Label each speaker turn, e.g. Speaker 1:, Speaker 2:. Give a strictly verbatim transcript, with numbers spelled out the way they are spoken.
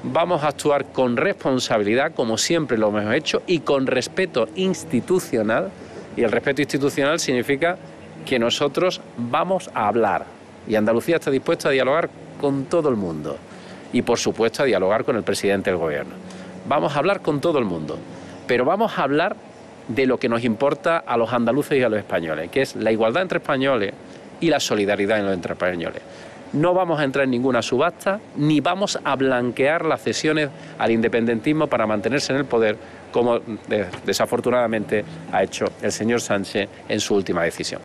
Speaker 1: vamos a actuar con responsabilidad, como siempre lo hemos hecho, y con respeto institucional. Y el respeto institucional significa que nosotros vamos a hablar. Y Andalucía está dispuesta a dialogar con todo el mundo. Y, por supuesto, a dialogar con el presidente del Gobierno. Vamos a hablar con todo el mundo. Pero vamos a hablar de lo que nos importa a los andaluces y a los españoles, que es la igualdad entre españoles y la solidaridad entre españoles. No vamos a entrar en ninguna subasta, ni vamos a blanquear las cesiones al independentismo para mantenerse en el poder, como desafortunadamente ha hecho el señor Sánchez en su última decisión.